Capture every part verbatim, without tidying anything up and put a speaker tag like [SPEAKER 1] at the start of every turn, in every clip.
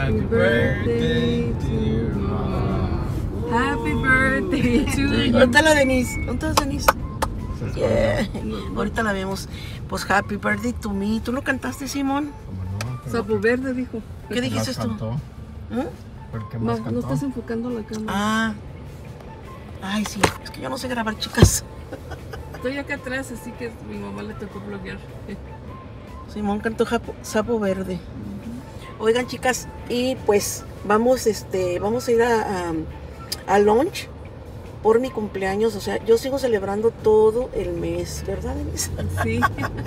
[SPEAKER 1] Happy birthday to you. Happy birthday to you.
[SPEAKER 2] ¿Dónde está la Denise? ¿Dónde está Denise? Yeah. Ahorita la vemos. Pues happy birthday to me. ¿Tú lo cantaste, Simón?
[SPEAKER 1] ¿Cómo no? Sapo verde dijo.
[SPEAKER 2] ¿Qué dijiste tú?
[SPEAKER 3] ¿Eh? ¿Por qué más
[SPEAKER 1] Ma, no estás enfocando la cámara.
[SPEAKER 2] Ah. Ay, sí. Es que yo no sé grabar, chicas.
[SPEAKER 1] Estoy acá atrás, así que mi mamá le tocó bloquear.
[SPEAKER 2] Simón cantó japo, sapo verde. Uh-huh. Oigan, chicas, y pues vamos, este, vamos a ir a, a, a lunch por mi cumpleaños. O sea, yo sigo celebrando todo el mes, ¿verdad, Denise?
[SPEAKER 1] Sí.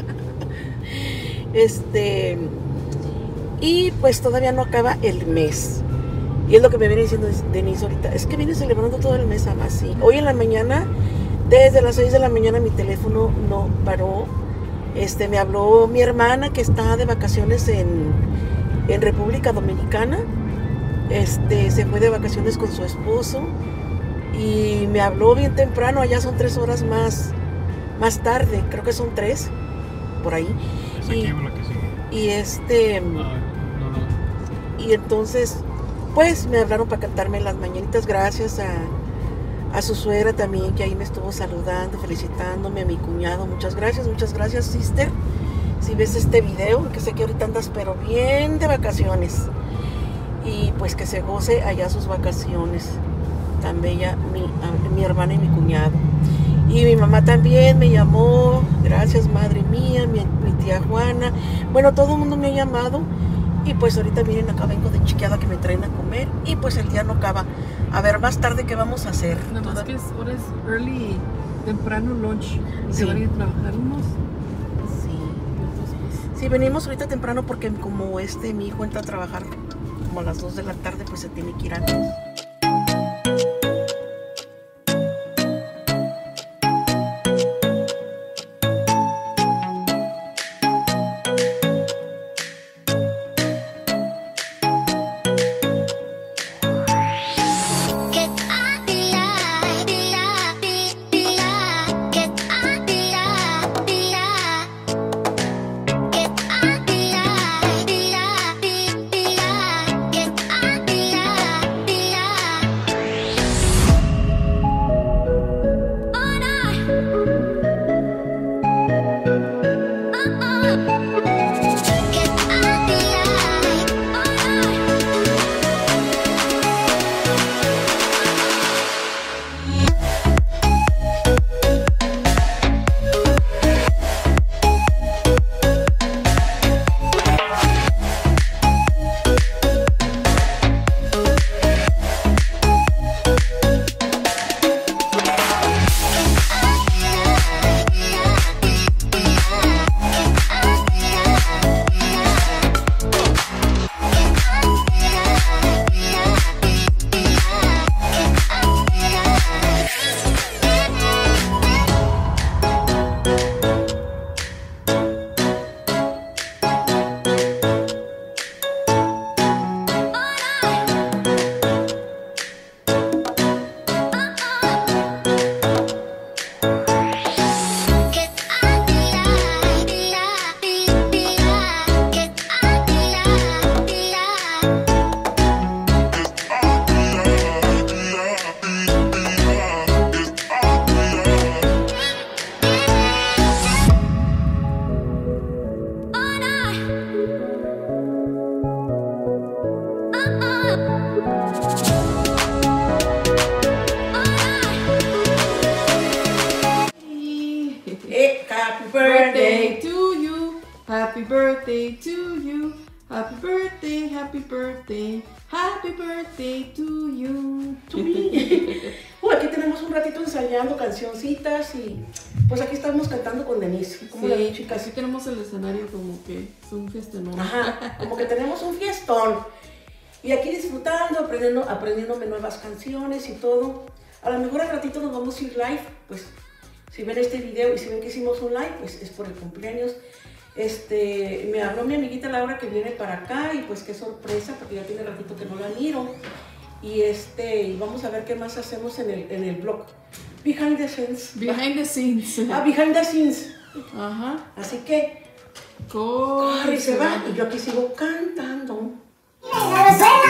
[SPEAKER 2] Este, y pues todavía no acaba el mes. Y es lo que me viene diciendo Denise ahorita. Es que viene celebrando todo el mes, ama, sí. Hoy en la mañana, desde las seis de la mañana, mi teléfono no paró. Este, me habló mi hermana que está de vacaciones en, en República Dominicana. Este, se fue de vacaciones con su esposo. Y me habló bien temprano, allá son tres horas más, más tarde, creo que son tres, por ahí.
[SPEAKER 3] Es
[SPEAKER 2] y,
[SPEAKER 3] aquí la que sigue.
[SPEAKER 2] y este,
[SPEAKER 3] Ah, no, no.
[SPEAKER 2] y entonces, pues me hablaron para cantarme las mañanitas, gracias a, a su suegra también, que ahí me estuvo saludando, felicitándome, a mi cuñado, muchas gracias, muchas gracias, sister, si ves este video, que sé que ahorita andas pero bien de vacaciones, y pues que se goce allá sus vacaciones, tan bella mi, mi hermana y mi cuñado. Y mi mamá también me llamó, gracias madre mía, mi, mi tía Juana, bueno, todo el mundo me ha llamado. Y pues ahorita miren, acá vengo de chiqueada que me traen a comer. Y pues el día no acaba. A ver, más tarde, ¿qué vamos a hacer?
[SPEAKER 1] Nada más que es, ahora es early, temprano lunch.
[SPEAKER 2] Sí.
[SPEAKER 1] ¿Se van a ir a trabajar unos?
[SPEAKER 2] Sí. Sí, venimos ahorita temprano porque como este, mi hijo entra a trabajar como a las dos de la tarde, pues se tiene que ir antes.
[SPEAKER 1] Birthday to you, happy birthday to you, happy birthday, happy birthday, happy birthday to you.
[SPEAKER 2] Uy, aquí tenemos un ratito ensayando cancioncitas y pues aquí estamos cantando con Denise. ¿Cómo la ven,
[SPEAKER 1] Sí,
[SPEAKER 2] chicas?
[SPEAKER 1] así tenemos el escenario como que es un fiestón.
[SPEAKER 2] Ajá, como que tenemos un fiestón. Y aquí disfrutando, aprendiendo, aprendiéndome nuevas canciones y todo. A lo mejor al ratito nos vamos a ir live, pues si ven este video y si ven que hicimos un live, pues es por el cumpleaños. Este, me habló mi amiguita Laura que viene para acá y pues qué sorpresa, porque ya tiene ratito que no la miro. Y este, y vamos a ver qué más hacemos en el, en el blog. Behind the scenes.
[SPEAKER 1] Behind the scenes.
[SPEAKER 2] Ah, behind the scenes.
[SPEAKER 1] Ajá.
[SPEAKER 2] Así que,
[SPEAKER 1] Corre,
[SPEAKER 2] corre y se va. Y yo aquí sigo cantando.
[SPEAKER 4] Venga,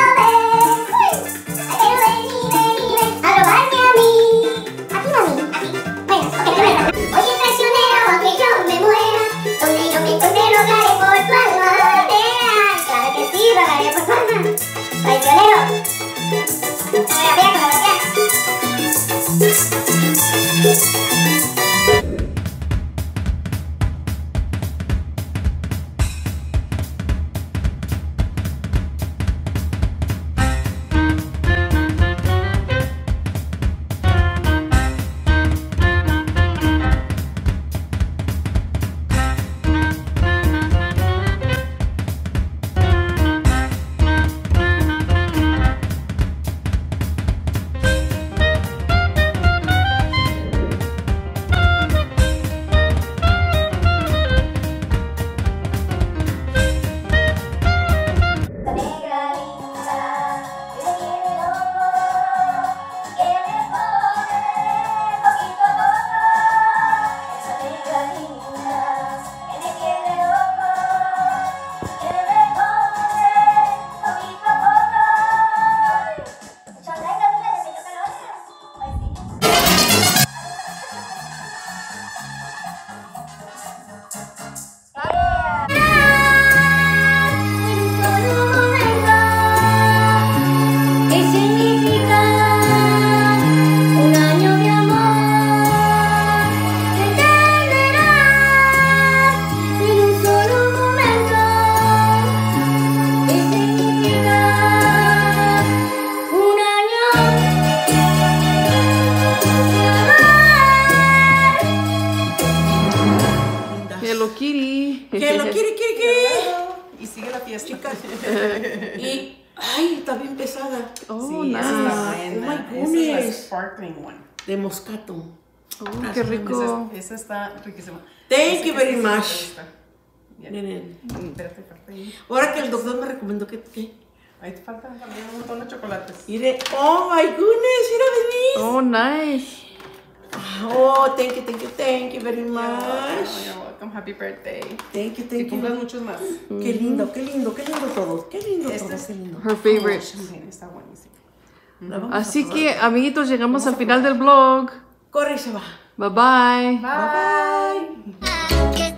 [SPEAKER 2] Ay, está bien pesada.
[SPEAKER 1] Oh,
[SPEAKER 4] Sí,
[SPEAKER 1] nice.
[SPEAKER 4] esa es la
[SPEAKER 2] Oh
[SPEAKER 4] buena.
[SPEAKER 2] my
[SPEAKER 4] Esa es la
[SPEAKER 2] goodness.
[SPEAKER 4] sparkling one.
[SPEAKER 2] De moscato.
[SPEAKER 1] Oh, qué rico.
[SPEAKER 4] Esa, esa está riquísima.
[SPEAKER 2] Thank
[SPEAKER 4] Esa-
[SPEAKER 2] you very
[SPEAKER 4] esa sí me
[SPEAKER 2] much.
[SPEAKER 4] gusta. Ya.
[SPEAKER 2] Miren.
[SPEAKER 4] Espérate, espérate ahí.
[SPEAKER 2] Ahora que el doctor me recomendó que... que
[SPEAKER 4] Ahí te faltan también un montón de chocolates.
[SPEAKER 2] mire, oh my goodness, mira Denise.
[SPEAKER 1] Oh, nice.
[SPEAKER 2] Oh, thank you, thank you, thank you very
[SPEAKER 4] Oh,
[SPEAKER 2] much.
[SPEAKER 4] you're welcome. Happy birthday.
[SPEAKER 2] Thank you,
[SPEAKER 4] Que
[SPEAKER 2] thank
[SPEAKER 4] cumplas
[SPEAKER 2] you.
[SPEAKER 4] muchos más.
[SPEAKER 2] Qué lindo, qué lindo, qué lindo todo. Qué lindo
[SPEAKER 4] Este
[SPEAKER 2] todo,
[SPEAKER 4] es-
[SPEAKER 2] qué lindo.
[SPEAKER 1] Her favorite.
[SPEAKER 4] También está buenísimo.
[SPEAKER 2] La vamos a
[SPEAKER 1] Así
[SPEAKER 2] probar.
[SPEAKER 1] que, amiguitos, llegamos al final del vlog.
[SPEAKER 2] Corre y se va.
[SPEAKER 1] Bye bye.
[SPEAKER 4] Bye.
[SPEAKER 2] Bye bye.
[SPEAKER 5] Que